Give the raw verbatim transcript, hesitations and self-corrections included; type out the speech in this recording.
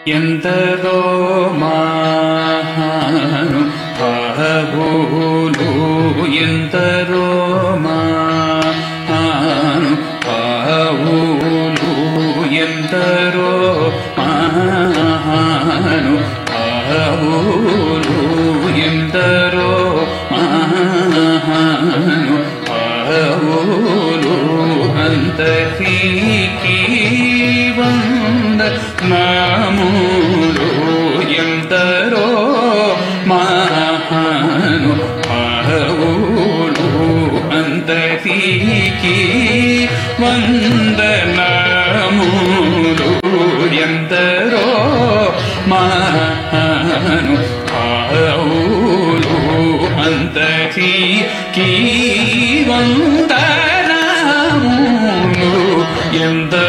ఎందరో మహాను భావులు ఎందరో మహాను భావులు ఎందరో మహాను భావులు ఎందరో మహాను భావులు అంతరికి నాములు ఎందరో మహాను భావులు అంతరికి వందనములు ఎందరో మహాను భావులు అంతరికి వందనములు ఎందరో